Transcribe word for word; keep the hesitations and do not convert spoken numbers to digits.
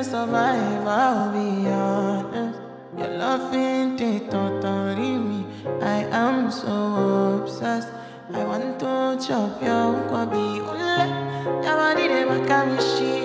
survive, I'll be honest. Your love ain't it, totally me. I am so obsessed. I want to chop your kwabi ule. Your body, they make me shit.